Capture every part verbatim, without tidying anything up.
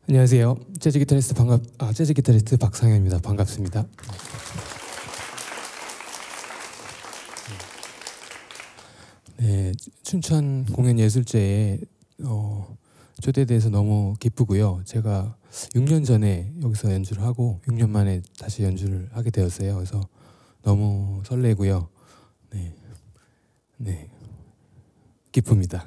안녕하세요. 재즈 기타리스트 반갑 아 재즈 기타리스트 박상현입니다. 반갑습니다. 네, 춘천 공연예술제에 어, 초대돼서 너무 기쁘고요. 제가 육 년 전에 여기서 연주를 하고 육 년 만에 다시 연주를 하게 되었어요. 그래서 너무 설레고요. 네, 네, 기쁩니다.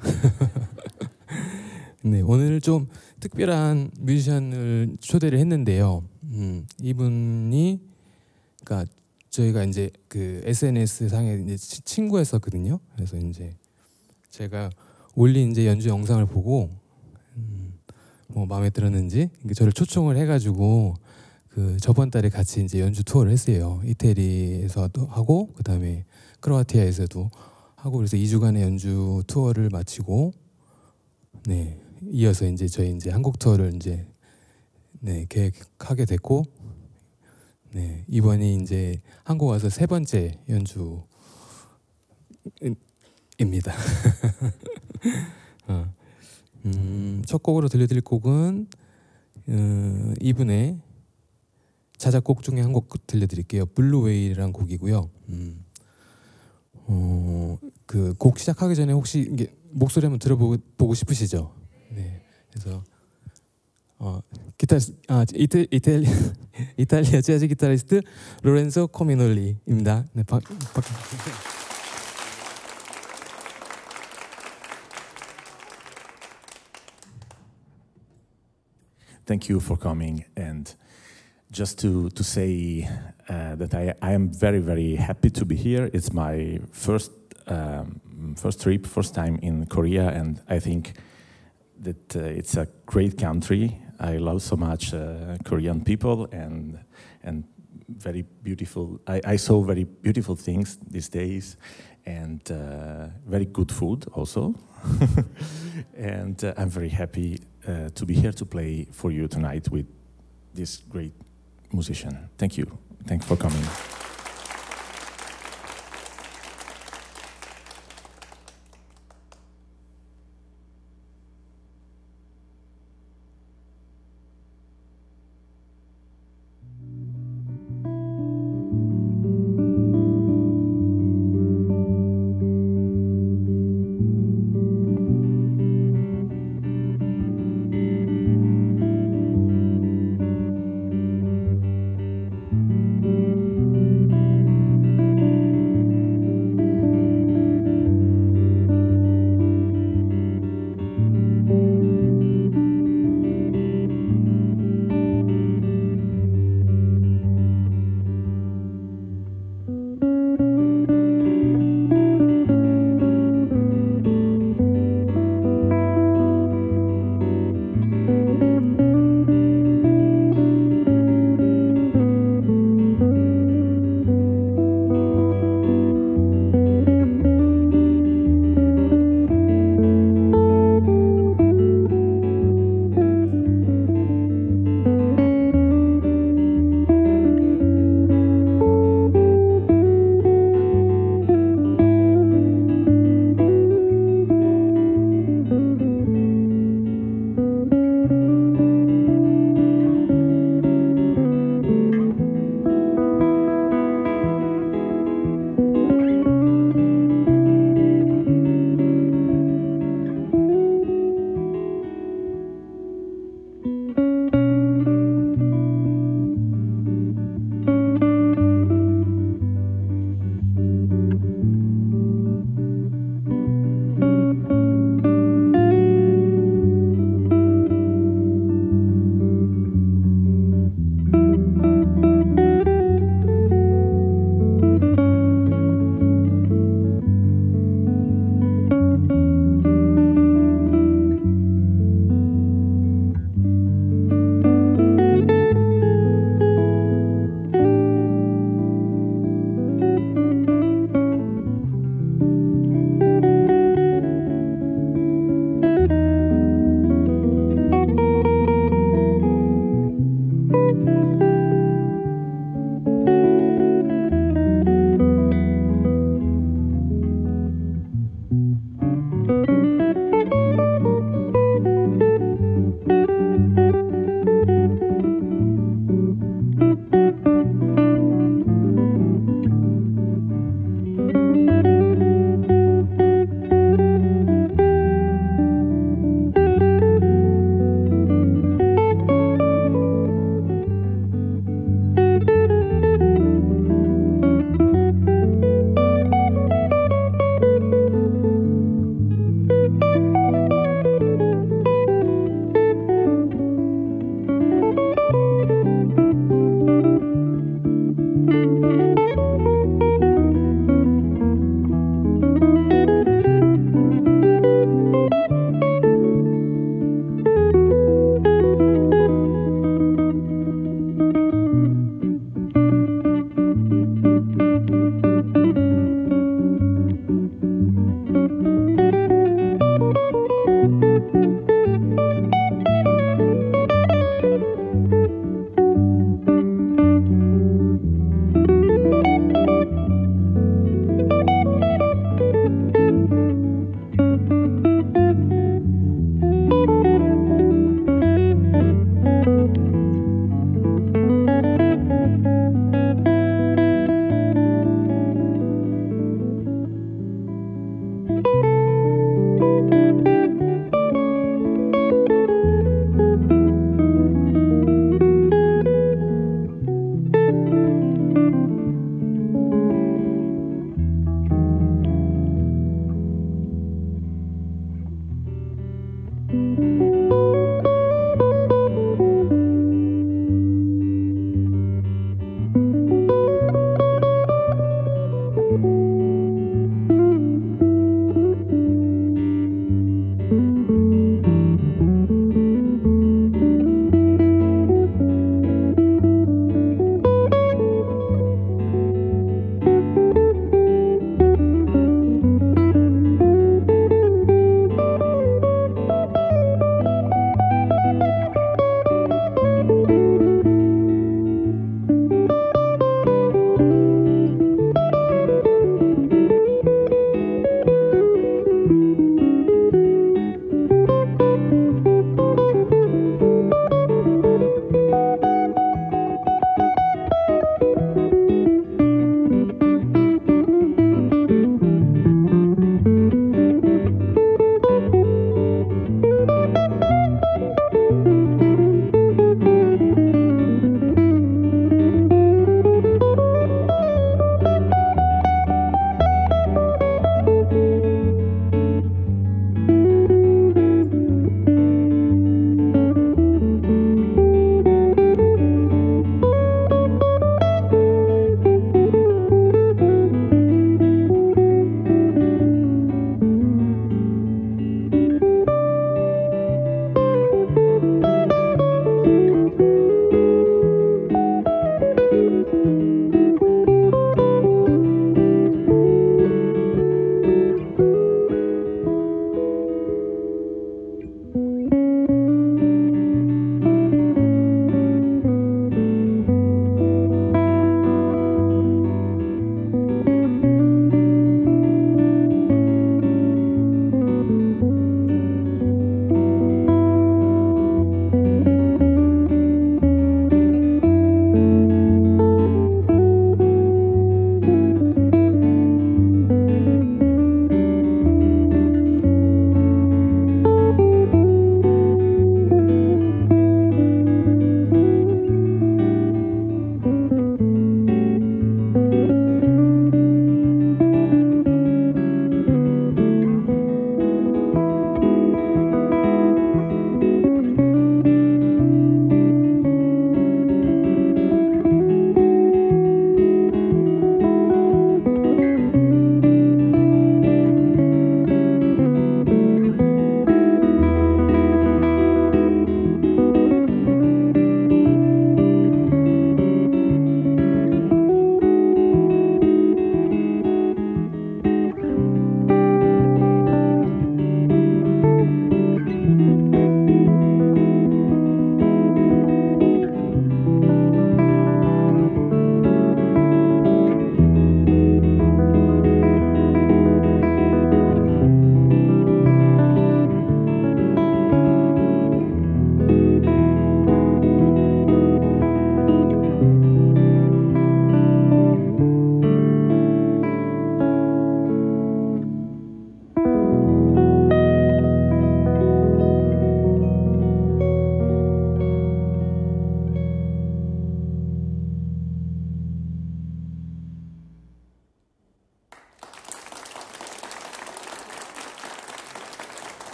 네, 오늘 좀 특별한 뮤지션을 초대를 했는데요. 음, 이분이 그러니까 저희가 이제 그 에스엔에스 상에 이제 친구였었거든요. 그래서 이제 제가 올린 이제 연주 영상을 보고 음, 뭐 마음에 들었는지 저를 초청을 해가지고 그 저번 달에 같이 이제 연주 투어를 했어요. 이태리에서도 하고 그 다음에 크로아티아에서도 하고 그래서 이 주간의 연주 투어를 마치고 네. 이어서 이제 저희 이제 한국 투어를 이제 네, 계획하게 됐고 네, 이번이 이제 한국 와서 세 번째 연주입니다. 어, 음, 첫 곡으로 들려드릴 곡은 음, 이분의 자작곡 중에 한 곡 들려드릴게요. 블루웨이라는 곡이고요. 음, 어, 그 곡 시작하기 전에 혹시 이게 목소리 한번 들어보고 보고 싶으시죠? 네, 그래서 어, 기타 아 이태 이탈리 이탈리아 재즈 기타리스트 로렌조 코미놀리입니다. 네, 박, 박. Thank you for coming, and just to to say uh, that I I am very very happy to be here. It's my first um, first trip, first time in Korea, and I think that uh, it's a great country. I love so much uh, Korean people and and very beautiful. I, I saw very beautiful things these days, and uh, very good food also. And uh, I'm very happy uh, to be here to play for you tonight with this great musician. Thank you. Thanks for coming.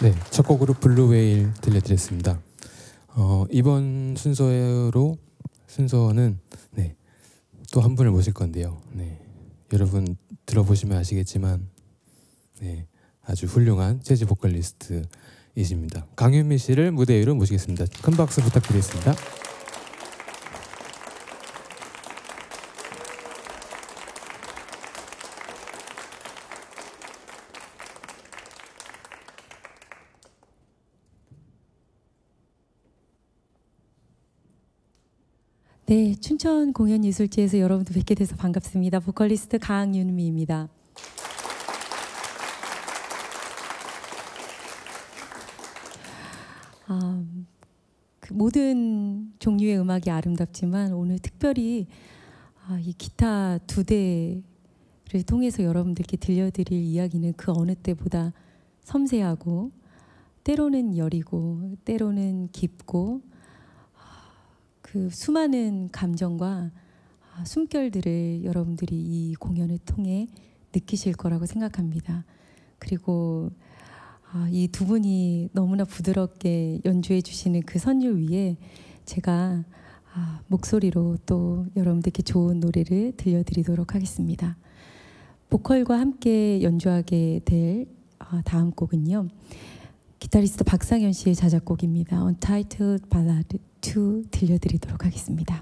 네, 첫 곡으로 블루웨일 들려드렸습니다. 어, 이번 순서로 순서는 네, 또 한 분을 모실 건데요. 네, 여러분 들어보시면 아시겠지만 네, 아주 훌륭한 재즈 보컬리스트이십니다. 강윤미 씨를 무대 위로 모시겠습니다. 큰 박수 부탁드리겠습니다. 네, 춘천 공연예술제에서 여러분들 뵙게 돼서 반갑습니다. 보컬리스트 강윤미입니다. 아, 그 모든 종류의 음악이 아름답지만 오늘 특별히 아, 이 기타 두 대를 통해서 여러분들께 들려드릴 이야기는 그 어느 때보다 섬세하고 때로는 여리고 때로는 깊고 그 수많은 감정과 숨결들을 여러분들이 이 공연을 통해 느끼실 거라고 생각합니다. 그리고 이 두 분이 너무나 부드럽게 연주해 주시는 그 선율 위에 제가 목소리로 또 여러분들께 좋은 노래를 들려드리도록 하겠습니다. 보컬과 함께 연주하게 될 다음 곡은요, 기타리스트 박상현 씨의 자작곡입니다. Untitled Ballad 이 들려드리도록 하겠습니다.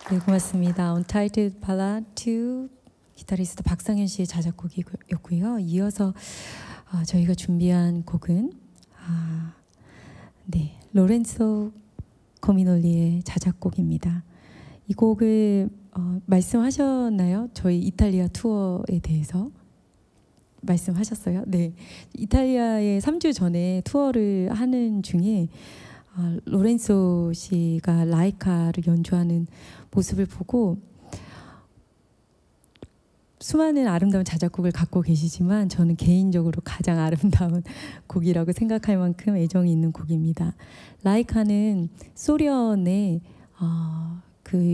네, 고맙습니다. Untitled Ballad to 기타리스트 박상현 씨의 자작곡이었고요. 이어서 어, 저희가 준비한 곡은 아, 네, 로렌소 코미놀리의 자작곡입니다. 이 곡을 어, 말씀하셨나요? 저희 이탈리아 투어에 대해서 말씀하셨어요? 네, 이탈리아에 삼 주 전에 투어를 하는 중에 어, 로렌소 씨가 라이카를 연주하는 모습을 보고 수많은 아름다운 자작곡을 갖고 계시지만 저는 개인적으로 가장 아름다운 곡이라고 생각할 만큼 애정이 있는 곡입니다. 라이카는 소련의 어, 그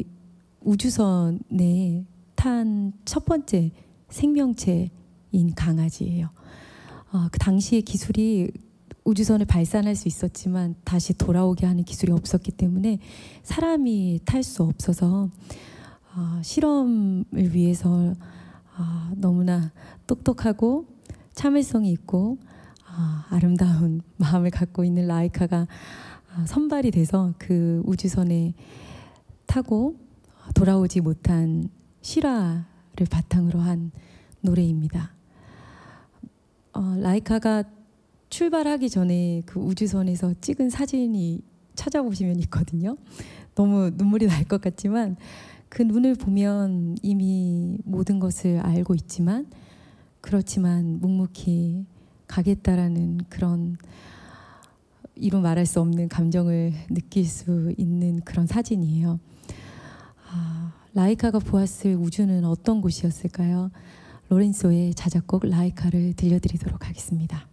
우주선에 탄 첫 번째 생명체인 강아지예요. 어, 그 당시의 기술이 우주선을 발산할 수 있었지만 다시 돌아오게 하는 기술이 없었기 때문에 사람이 탈 수 없어서 어, 실험을 위해서 어, 너무나 똑똑하고 참을성이 있고 어, 아름다운 마음을 갖고 있는 라이카가 어, 선발이 돼서 그 우주선에 타고 돌아오지 못한 실화를 바탕으로 한 노래입니다. 어, 라이카가 출발하기 전에 그 우주선에서 찍은 사진이 찾아보시면 있거든요. 너무 눈물이 날 것 같지만 그 눈을 보면 이미 모든 것을 알고 있지만 그렇지만 묵묵히 가겠다라는 그런 이루 말할 수 없는 감정을 느낄 수 있는 그런 사진이에요. 아, 라이카가 보았을 우주는 어떤 곳이었을까요? 로렌소의 자작곡 라이카를 들려드리도록 하겠습니다.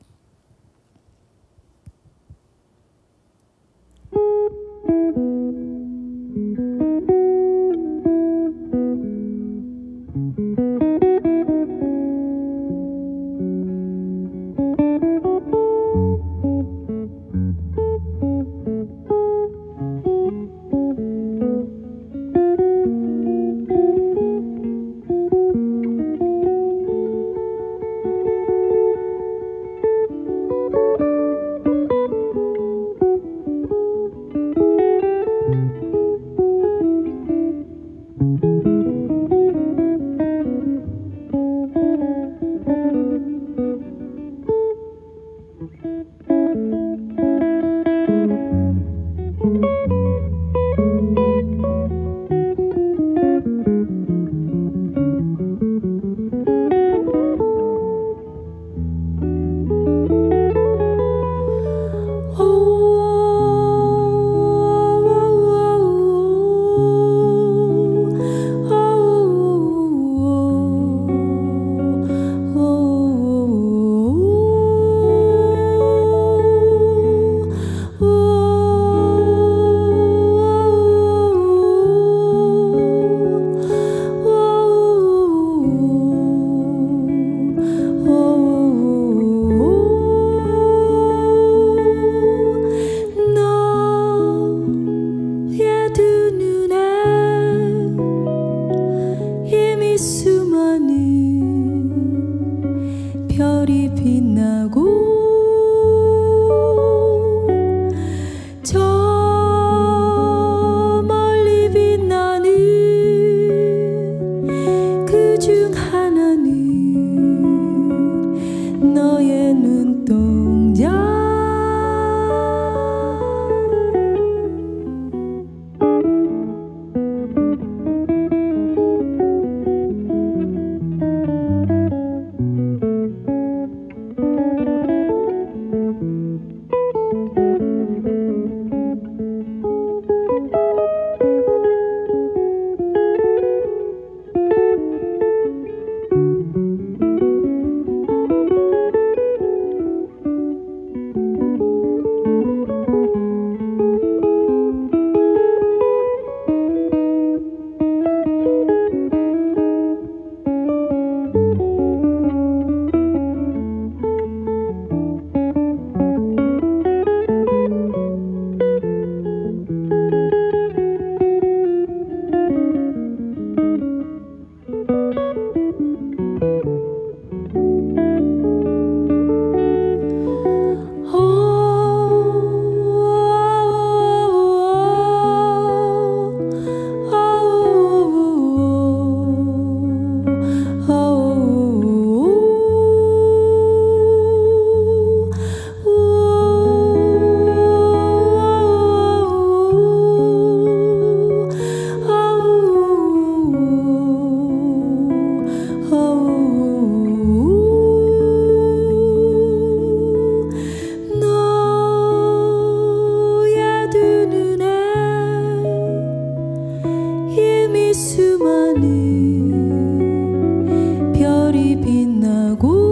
별이 빛나고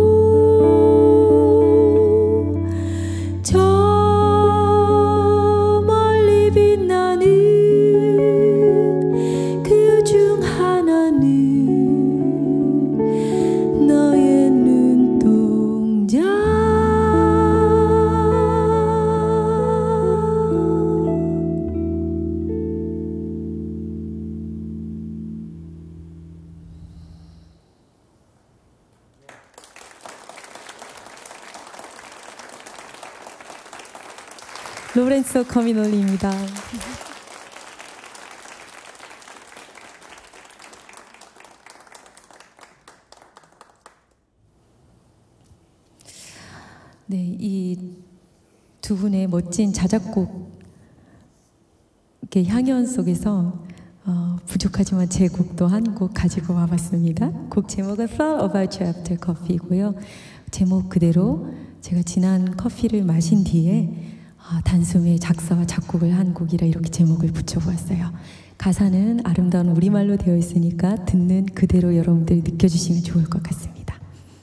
저 멀리 빛나는 그 중 하나는 너의 눈동자. 로렌소 커미놀리입니다. 네, 이 두 분의 멋진 자작곡의 향연 속에서 어, 부족하지만 제 곡도 한 곡 가지고 와봤습니다. 곡 제목은 Thought About You After Coffee고요. 제목 그대로 제가 진한 커피를 마신 뒤에 어, 단숨에 작사와 작곡을 한 곡이라 이렇게 제목을 붙여보았어요. 가사는 아름다운 우리말로 되어 있으니까 듣는 그대로 여러분들이 느껴주시면 좋을 것 같습니다.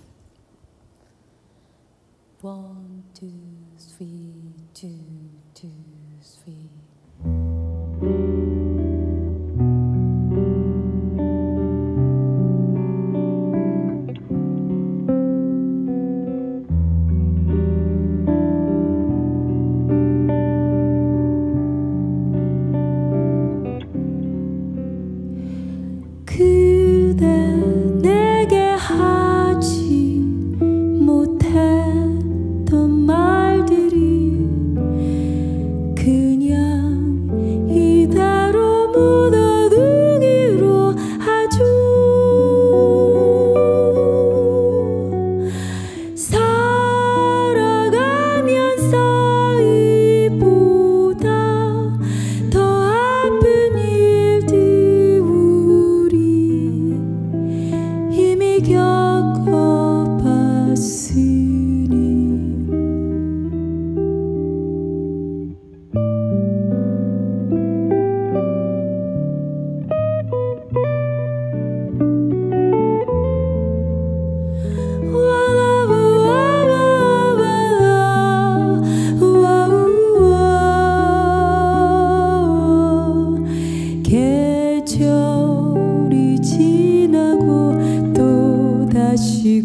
One, two, three, two, two, three. 그대 내게 하지 못했던 말들이 그냥 이대로 묻어두기로 하죠. 살아가면서 이보다 더 아픈 일들 우리 이미 겪어봤으니 계절이 지나고 또 다시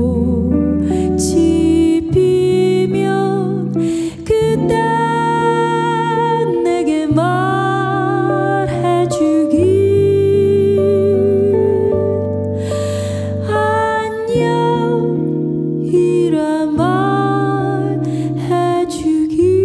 꽃이 피면 그때 내게 말해주기 안녕이란 말해주기.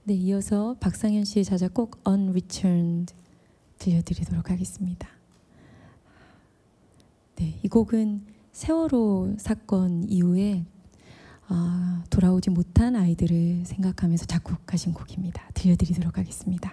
네, 이어서 박상현 씨의 자작곡 Unreturned 들려드리도록 하겠습니다. 네, 이 곡은 세월호 사건 이후에 어, 돌아오지 못한 아이들을 생각하면서 작곡하신 곡입니다. 들려드리도록 하겠습니다.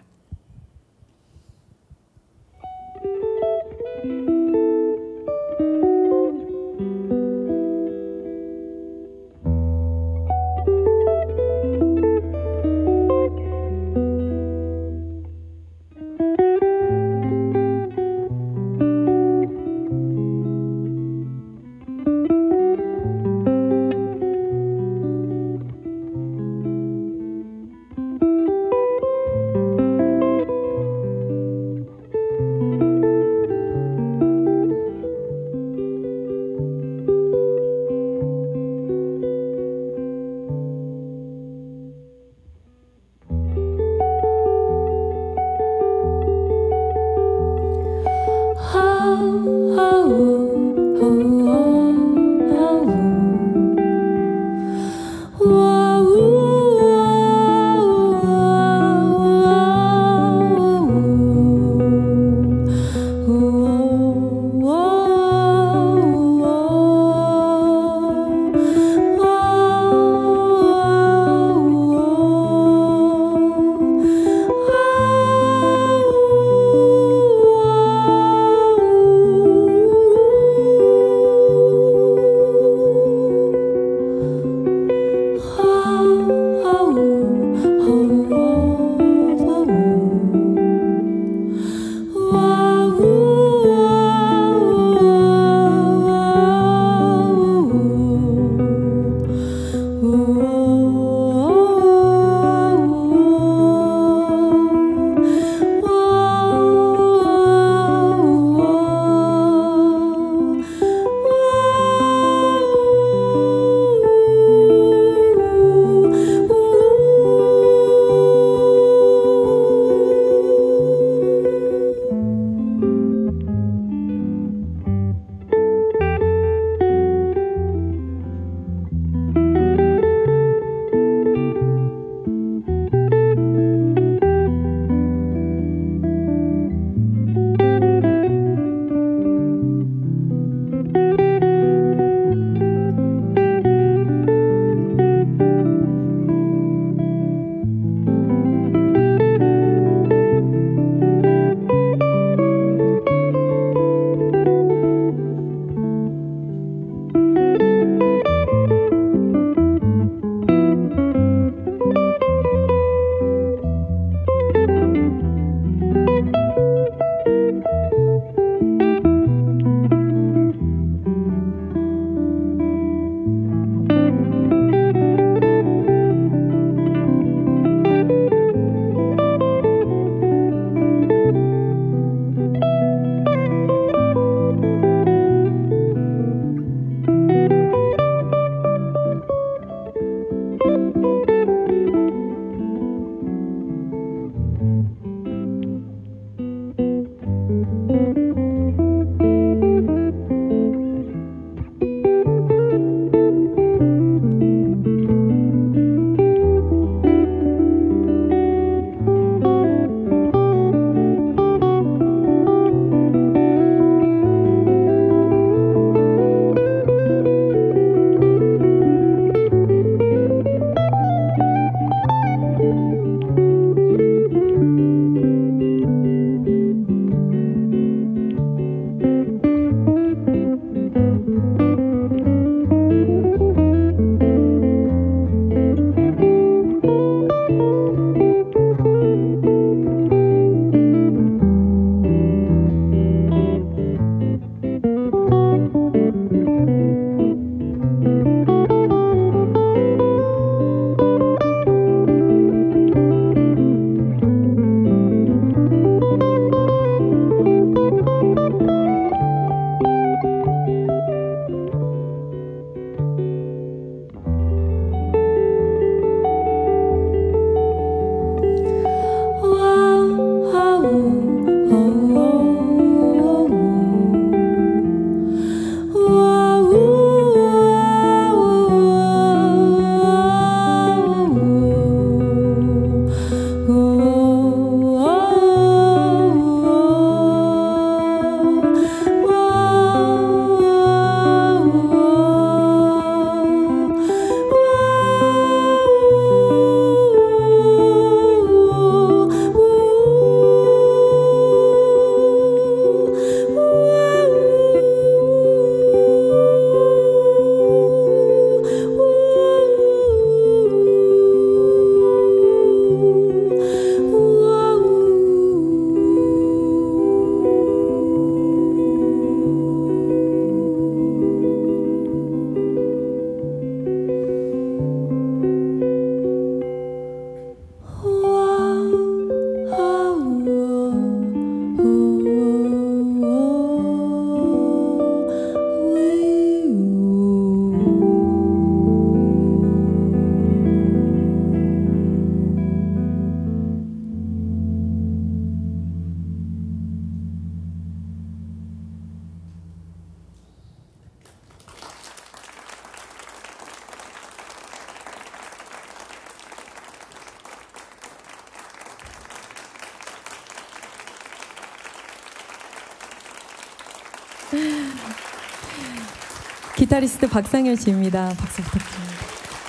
기타리스트 박상현 씨입니다. 박수 부탁드립니다.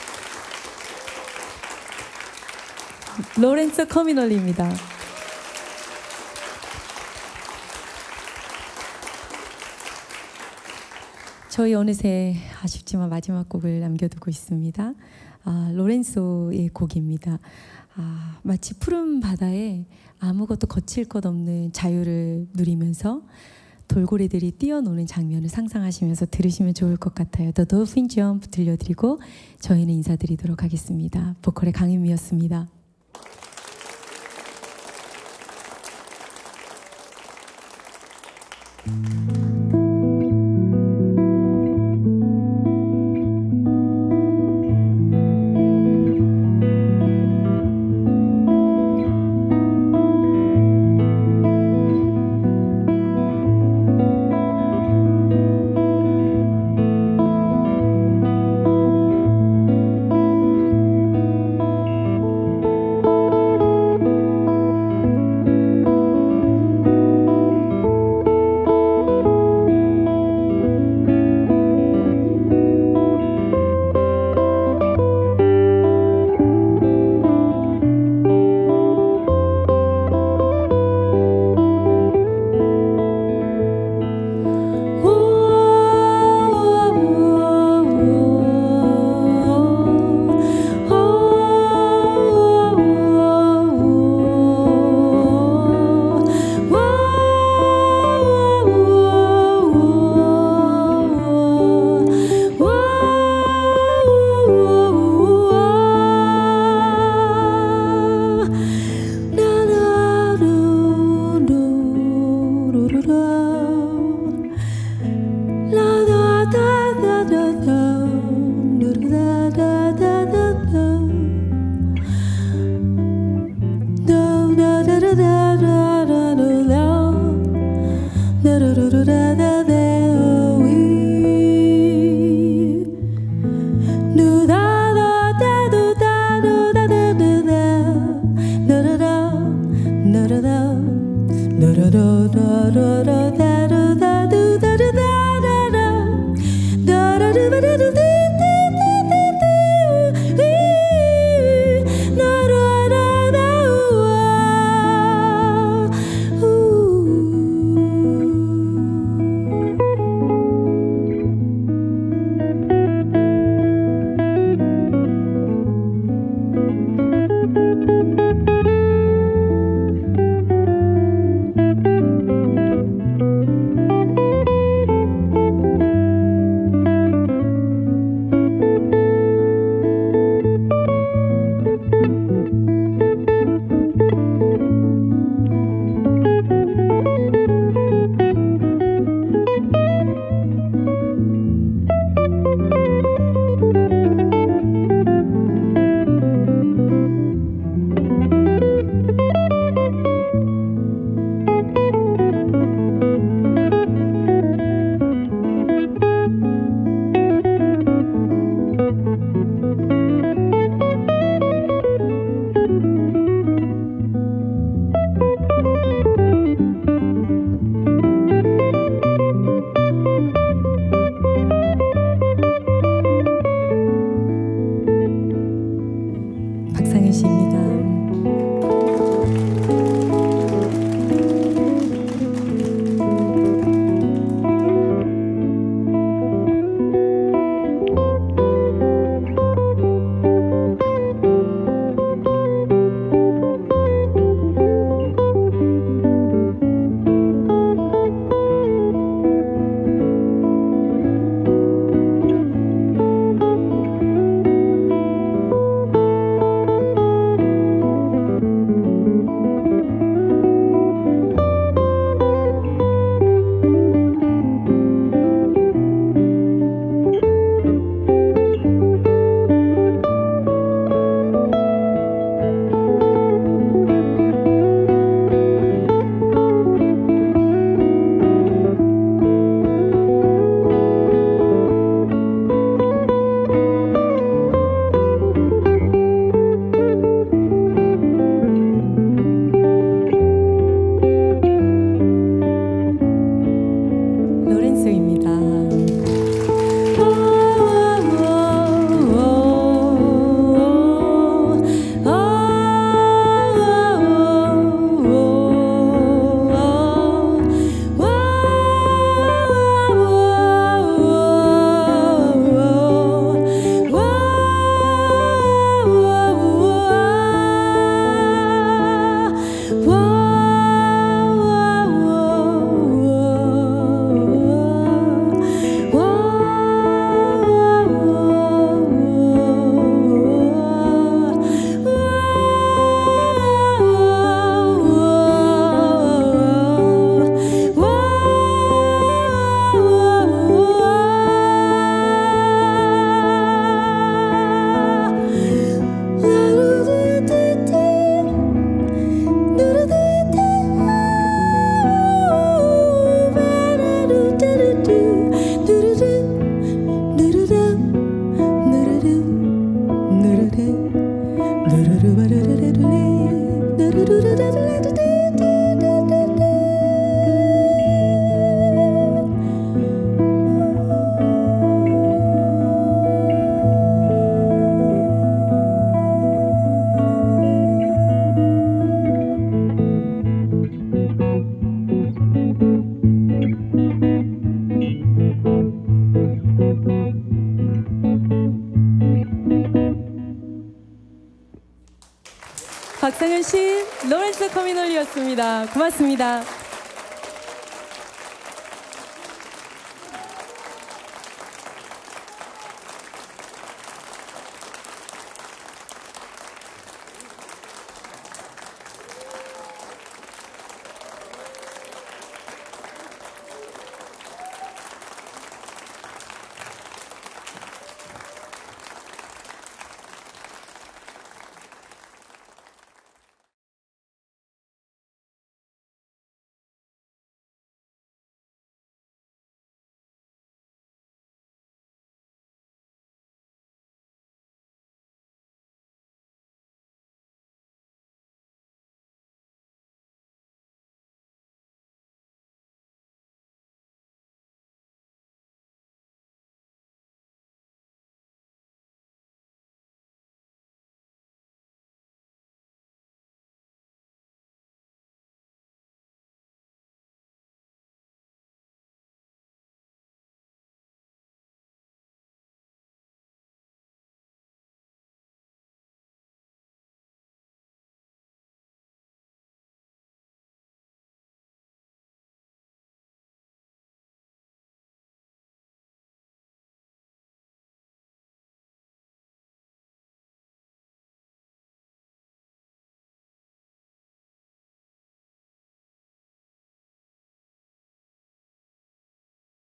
로렌zo 커미널리입니다. 저희 어느새 아쉽지만 마지막 곡을 남겨두고 있습니다. 아, 로렌소의 곡입니다. 아, 마치 푸른 바다에 아무것도 거칠 것 없는 자유를 누리면서 돌고래들이 뛰어노는 장면을 상상하시면서 들으시면 좋을 것 같아요. The Dolphin Jump 들려드리고 저희는 인사드리도록 하겠습니다. 보컬의 강윤미였습니다. Da 박상현 씨, 로렌스 커미널리였습니다. 고맙습니다.